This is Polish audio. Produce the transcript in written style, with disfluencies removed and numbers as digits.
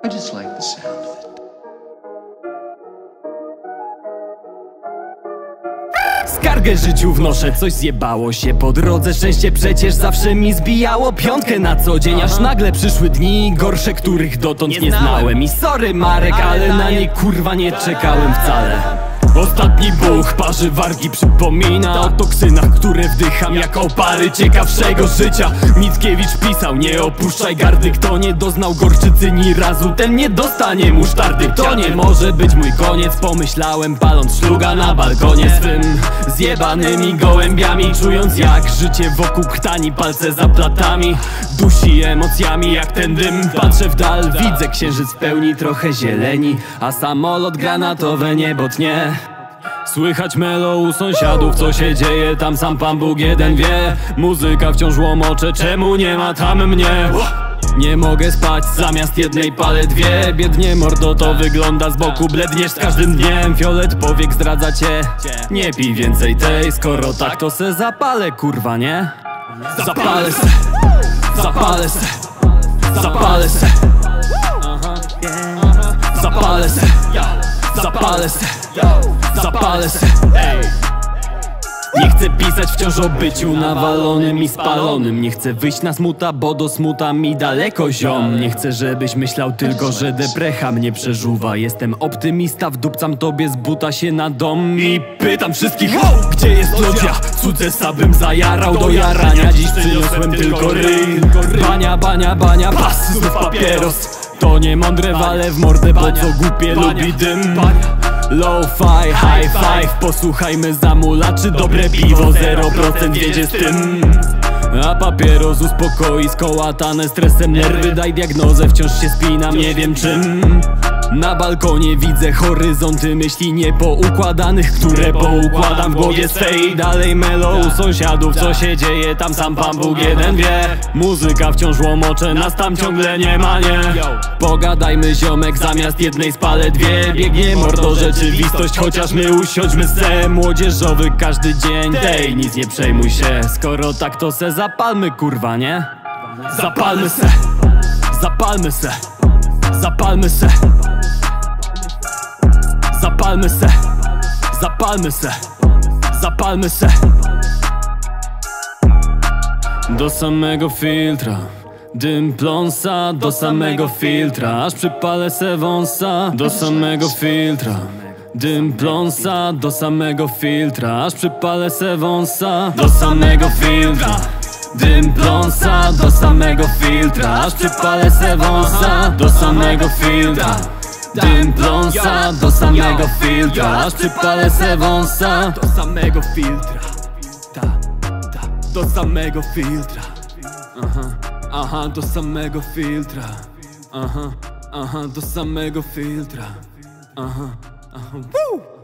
just like the sound of it. Skargę życiu wnoszę, coś zjebało się po drodze. Szczęście przecież zawsze mi zbijało piątkę na co dzień. Aż nagle przyszły dni gorsze, których dotąd nie znałem. I sorry Marek, ale na nie kurwa nie czekałem wcale. Ostatni buch parzy wargi, przypomina o toksynach, które wdycham jak opary ciekawszego życia. Mickiewicz pisał: nie opuszczaj gardy, kto nie doznał gorczycy ni razu, ten nie dostanie musztardy. To nie może być mój koniec, pomyślałem, paląc szluga na balkonie swym zjebanymi gołębiami, czując jak życie wokół krtani, palce za platami dusi emocjami jak ten dym. Patrzę w dal, widzę księżyc w pełni, trochę zieleni, a samolot granatowe niebo tnie. Słychać melo u sąsiadów, co się dzieje tam, sam Pan Bóg jeden wie. Muzyka wciąż łomocze, czemu nie ma tam mnie? Nie mogę spać, zamiast jednej palę dwie. Biednie mordo to wygląda z boku, bledniesz z każdym dniem. Fiolet powiek zdradza cię, nie pij więcej tej. Skoro tak, to se zapalę, kurwa, nie? Zapalę se, zapalę se, zapalę se, zapalę se, zapalę se, zapalę se. Nie chcę pisać wciąż o byciu nawalonym i spalonym. Nie chcę wyjść na smuta, bo do smuta mi daleko, ziom. Nie chcę, żebyś myślał tylko, że deprecha mnie przeżuwa. Jestem optymista, wdupcam tobie z buta się na dom i pytam wszystkich: gdzie jest lodzia? Cudze sabym zajarał do jarania. Dziś przyniosłem tylko ryj. Bania, bania, bania, pas, znów papieros. To nie mądre, wale w mordę, bo co głupie lubi dym. Low-fi, high five, posłuchajmy zamulaczy. Dobre piwo, 0% wiedzie z tym. A papieros uspokoi skołatane stresem nerwy. Daj diagnozę, wciąż się spinam, nie wiem czym. Na balkonie widzę horyzonty myśli niepoukładanych, które poukładam w głowie swej. Dalej melo u sąsiadów, co się dzieje tam, sam Pan Bóg jeden wie. Muzyka wciąż łomocze, nas tam ciągle nie ma, nie. Pogadajmy ziomek, zamiast jednej spalę dwie. Biegnie mordo rzeczywistość, chociaż my usiądźmy se. Młodzieżowy każdy dzień, tej nic nie przejmuj się. Skoro tak, to se zapalmy, kurwa, nie? Zapalmy se, zapalmy se, zapalmy se, zapalmy se, zapalmy se, zapalmy se. Do samego filtra dym pląsa, do samego filtra, aż przypalę se wąsa. Do samego filtra dym pląsa, do samego filtra, aż przypalę se wąsa. Do samego filtra dym pląsa, do samego filtra, aż przypalę se wąsa. Do samego filtra dym pląsa, do samego filtra, aż przypalę se wąsa. Do samego filtra, do samego filtra, aha, do samego filtra, aha, do samego filtra, aha.